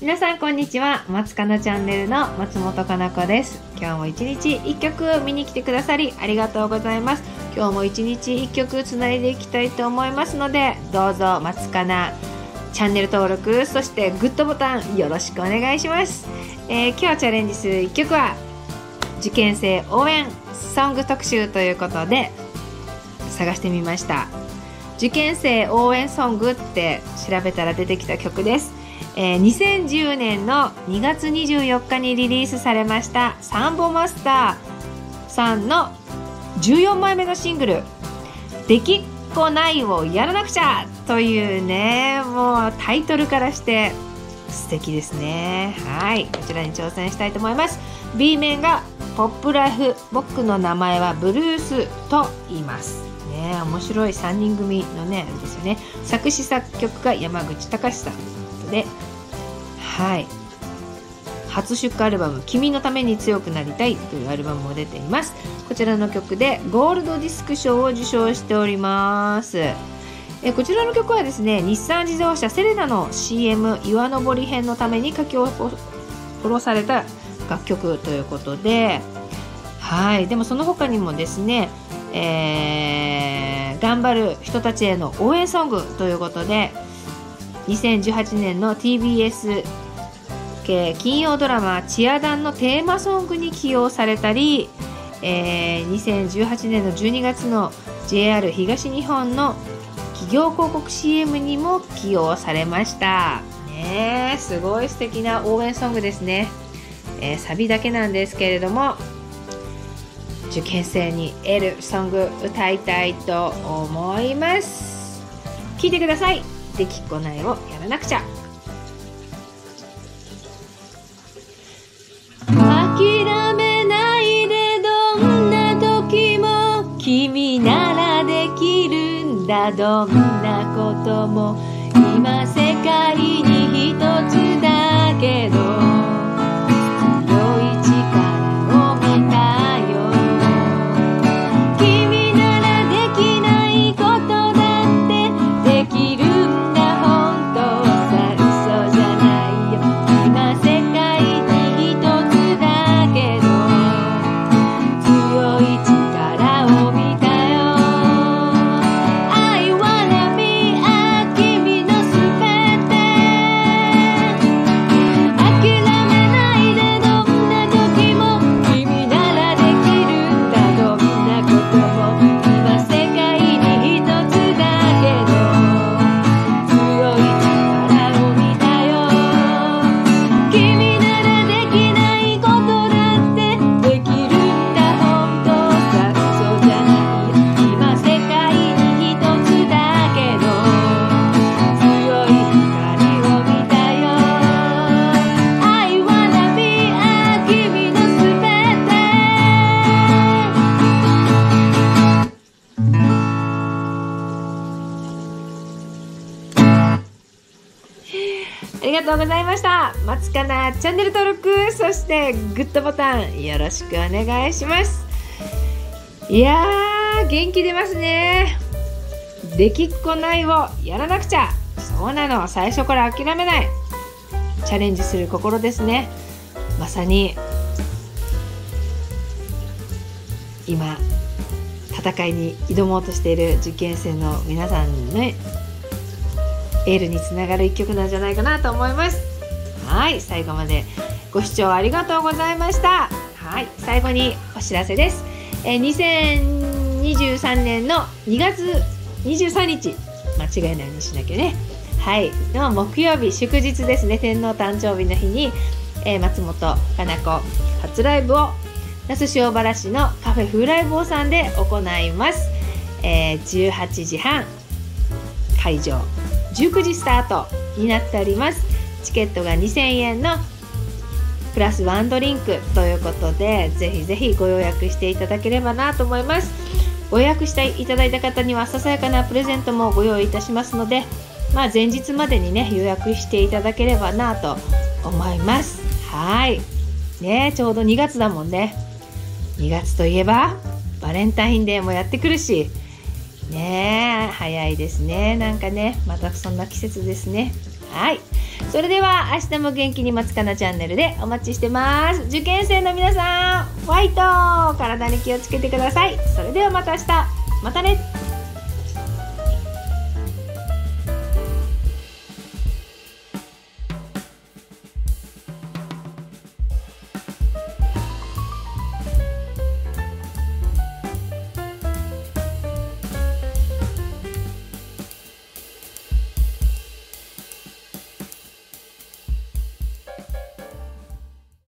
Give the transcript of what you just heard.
皆さんこんにちは。松かなチャンネルの松本かな子です。今日も一日一曲見に来てくださりありがとうございます。今日も一日一曲つないでいきたいと思いますので、どうぞ松かなチャンネル登録、そしてグッドボタンよろしくお願いします。今日チャレンジする一曲は受験生応援ソング特集ということで探してみました。受験生応援ソングって調べたら出てきた曲です。2010年の2月24日にリリースされましたサンボマスターさんの14枚目のシングル「できっこないをやらなくちゃ」というね、もうタイトルからして素敵ですね。はい、こちらに挑戦したいと思います。 B 面がポップライフ、僕の名前はブルースと言いますね。面白い3人組のねですよね。作詞作曲が山口隆さんで、はい、初出荷アルバム「君のために強くなりたい」というアルバムも出ています。こちらの曲でゴールドディスク賞を受賞しております。こちらの曲はですね、日産自動車セレナの CM 岩登り編のために書き下ろされた楽曲ということで、はい、でもその他にもですね、頑張る人たちへの応援ソングということで、2018年の TBS 系金曜ドラマチアダンのテーマソングに起用されたり、2018年の12月の JR 東日本の企業広告 CM にも起用されましたね。すごい素敵な応援ソングですね。サビだけなんですけれども、受験生にエールソング歌いたいと思います。聴いてください。できっこないをやらなくちゃ。諦めないで、どんな時も君ならできるんだ。どんなことも今世界に一つだけど、強い力を見たよ。君ならできないことだってできるんだ。本当さ、嘘じゃないよ。今世界に一つだけど、強い力を見たよ。I wanna be a 君のすべて。諦めないで、どんな時も君ならできるんだ。どんなことも今世界に一つだけど、強い力を見たよ。君ならできないことだってできるんだ。本当さ、嘘じゃないよ。今世界に一つだけど、強い光を見たよ。I wanna be a 君のすべて。ありがとうございました。松かなチャンネル登録、そしてグッドボタンよろしくお願いします。いやー、元気出ますね。できっこないをやらなくちゃ。そうなの、最初から諦めない、チャレンジする心ですね。まさに今戦いに挑もうとしている受験生の皆さんね、エールにつながる一曲なんじゃないかなと思います。はい、最後までご視聴ありがとうございました。はい、最後にお知らせです。2023年の2月23日、間違いないようにしなきゃね。はい、の木曜日、祝日ですね。天皇誕生日の日に、松本かな子初ライブを那須塩原市のカフェ風来坊さんで行います。18時半会場、19時スタートになっております。チケットが2000円のプラスワンドリンクということで、ぜひぜひご予約していただければなと思います。ご予約していただいた方にはささやかなプレゼントもご用意いたしますので、前日までにね予約していただければなと思います。はいね、ちょうど2月だもんね。2月といえばバレンタインデーもやってくるしね、早いですね。なんかね、またそんな季節ですね。 はい、それでは明日も元気に松かなチャンネルでお待ちしてます。受験生の皆さん、ファイト、体に気をつけてください。それではまた明日、またね。